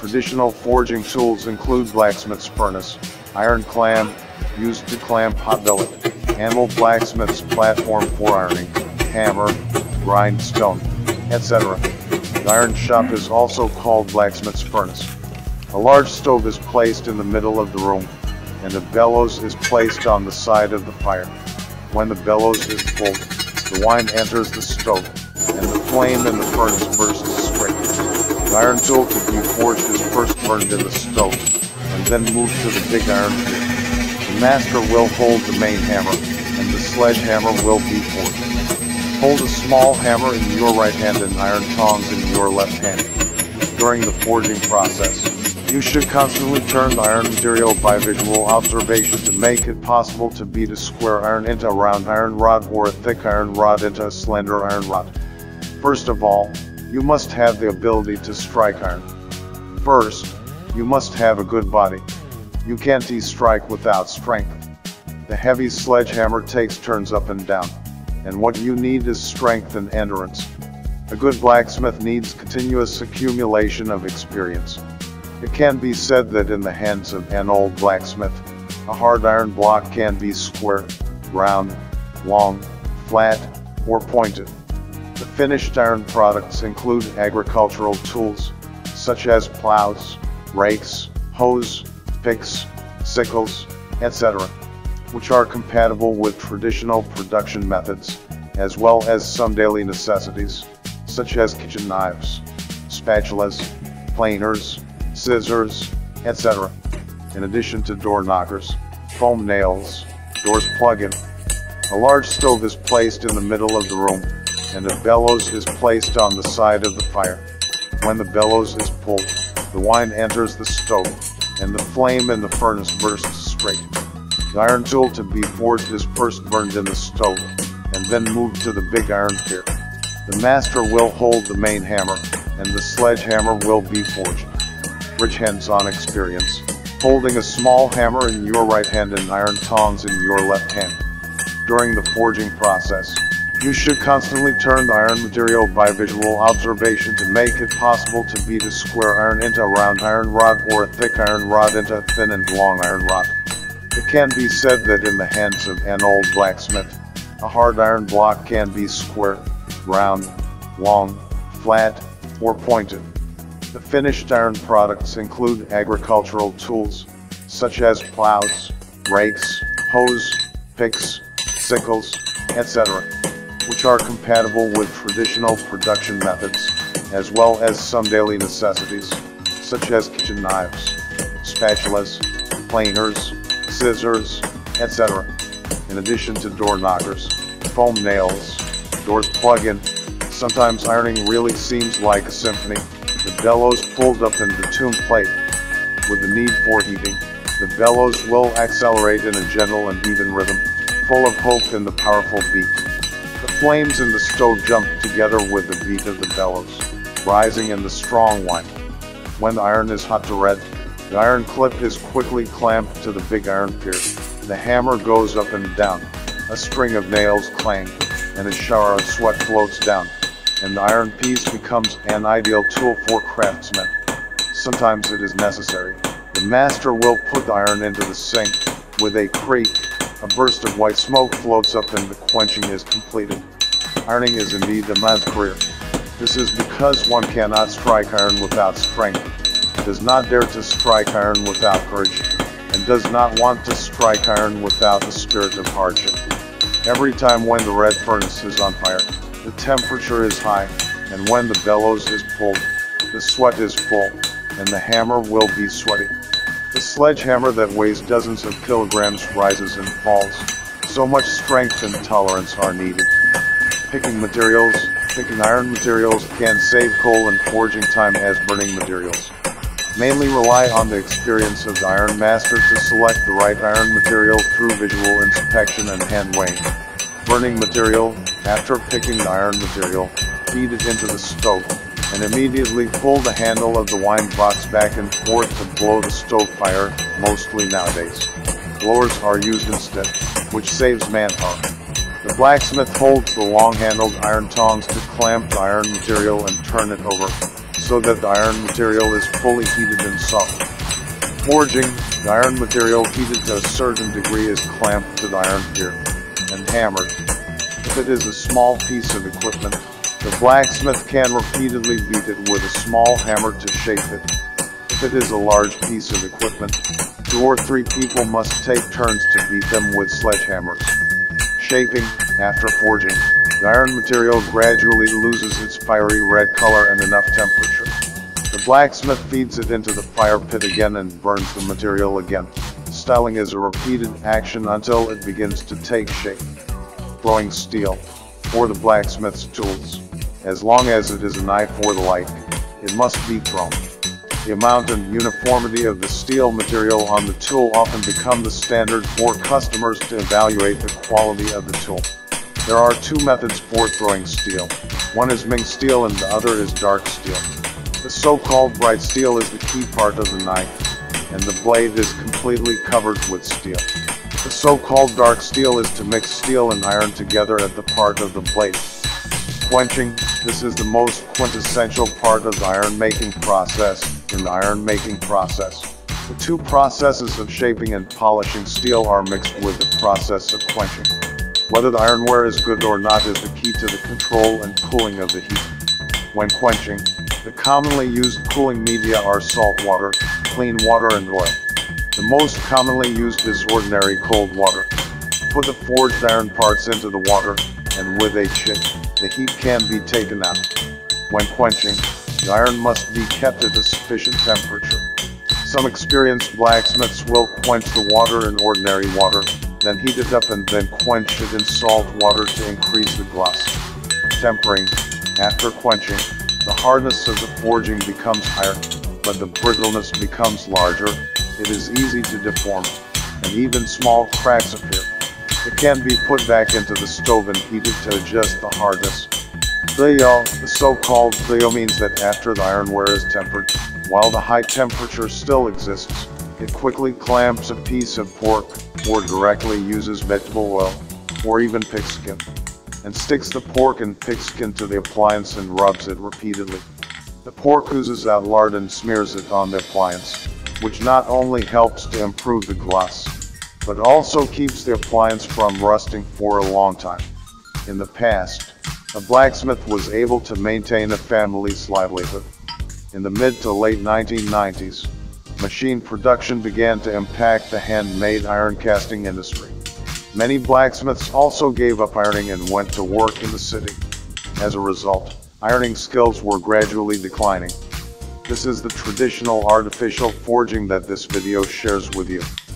Traditional forging tools include blacksmith's furnace, iron clamp, used to clamp hot billet, anvil, blacksmith's platform for ironing, hammer, grindstone, etc. The iron shop is also called blacksmith's furnace. A large stove is placed in the middle of the room, and a bellows is placed on the side of the fire. When the bellows is pulled, the wine enters the stove, and the flame in the furnace bursts straight. The iron tool to be forged is first burned in the stove, and then moved to the big iron pit. The master will hold the main hammer, and the sledgehammer will be forged. Hold a small hammer in your right hand and iron tongs in your left hand. During the forging process, you should constantly turn the iron material by visual observation to make it possible to beat a square iron into a round iron rod or a thick iron rod into a slender iron rod. First of all, you must have the ability to strike iron. First, you must have a good body. You can't strike without strength. The heavy sledgehammer takes turns up and down, and what you need is strength and endurance. A good blacksmith needs continuous accumulation of experience. It can be said that in the hands of an old blacksmith, a hard iron block can be square, round, long, flat, or pointed. The finished iron products include agricultural tools, such as plows, rakes, hoes, picks, sickles, etc., which are compatible with traditional production methods, as well as some daily necessities, such as kitchen knives, spatulas, planers, scissors, etc. In addition to door knockers, foam nails, doors plug-in. A large stove is placed in the middle of the room, and a bellows is placed on the side of the fire. When the bellows is pulled, the wine enters the stove, and the flame in the furnace bursts straight. The iron tool to be forged is first burned in the stove, and then moved to the big iron pit. The master will hold the main hammer, and the sledgehammer will be forged. Rich hands-on experience, holding a small hammer in your right hand and iron tongs in your left hand. During the forging process, you should constantly turn the iron material by visual observation to make it possible to beat a square iron into a round iron rod or a thick iron rod into a thin and long iron rod. It can be said that in the hands of an old blacksmith, a hard iron block can be square, round, long, flat, or pointed. The finished iron products include agricultural tools, such as plows, rakes, hoes, picks, sickles, etc., which are compatible with traditional production methods, as well as some daily necessities, such as kitchen knives, spatulas, planers, scissors, etc. In addition to door knockers, foam nails, doors plug-in. Sometimes ironing really seems like a symphony. The bellows pulled up in the tune plate. With the need for heating, the bellows will accelerate in a gentle and even rhythm, full of hope in the powerful beat. The flames in the stove jump together with the beat of the bellows, rising in the strong wine. When the iron is hot to red, the iron clip is quickly clamped to the big iron pier. The hammer goes up and down, a string of nails clang, and a shower of sweat floats down, and the iron piece becomes an ideal tool for craftsmen. Sometimes it is necessary. The master will put the iron into the sink. With a creak, a burst of white smoke floats up and the quenching is completed. Ironing is indeed a man's career. This is because one cannot strike iron without strength, does not dare to strike iron without courage, and does not want to strike iron without the spirit of hardship. Every time when the red furnace is on fire, the temperature is high, and when the bellows is pulled, the sweat is full, and the hammer will be sweaty. The sledgehammer that weighs dozens of kilograms rises and falls. So much strength and tolerance are needed. Picking iron materials can save coal and forging time as burning materials. Mainly rely on the experience of the iron master to select the right iron material through visual inspection and hand weighing. Burning material. After picking the iron material, feed it into the stove, and immediately pull the handle of the wine box back and forth to blow the stove fire. Mostly nowadays, blowers are used instead, which saves manpower. The blacksmith holds the long-handled iron tongs to clamp the iron material and turn it over, so that the iron material is fully heated and soft. Forging, the iron material heated to a certain degree is clamped to the iron pier and hammered. If it is a small piece of equipment, the blacksmith can repeatedly beat it with a small hammer to shape it. If it is a large piece of equipment, 2 or 3 people must take turns to beat them with sledgehammers. Shaping, after forging, the iron material gradually loses its fiery red color and enough temperature. The blacksmith feeds it into the fire pit again and burns the material again. Styling is a repeated action until it begins to take shape. Throwing steel, or the blacksmith's tools. As long as it is a knife or the like, it must be thrown. The amount and uniformity of the steel material on the tool often become the standard for customers to evaluate the quality of the tool. There are 2 methods for throwing steel. One is Ming steel and the other is dark steel. The so-called bright steel is the key part of the knife, and the blade is completely covered with steel. The so-called dark steel is to mix steel and iron together at the part of the blade. Quenching, this is the most quintessential part of the iron-making process. In the iron-making process, the 2 processes of shaping and polishing steel are mixed with the process of quenching. Whether the ironware is good or not is the key to the control and cooling of the heat. When quenching, the commonly used cooling media are salt water, clean water and oil. The most commonly used is ordinary cold water. Put the forged iron parts into the water, and with a shake, the heat can be taken out. When quenching, the iron must be kept at a sufficient temperature. Some experienced blacksmiths will quench the water in ordinary water, then heat it up and then quench it in salt water to increase the gloss. Tempering, after quenching, the hardness of the forging becomes higher, but the brittleness becomes larger. It is easy to deform, and even small cracks appear. It can be put back into the stove and heated to adjust the hardness. The so-called Theo means that after the ironware is tempered, while the high temperature still exists, it quickly clamps a piece of pork, or directly uses vegetable oil, or even pigskin, and sticks the pork and pigskin to the appliance and rubs it repeatedly. The pork oozes out lard and smears it on the appliance, which not only helps to improve the gloss, but also keeps the appliance from rusting for a long time. In the past, a blacksmith was able to maintain a family's livelihood. In the mid to late 1990s, machine production began to impact the handmade iron casting industry. Many blacksmiths also gave up ironing and went to work in the city. As a result, ironing skills were gradually declining. This is the traditional artificial forging that this video shares with you.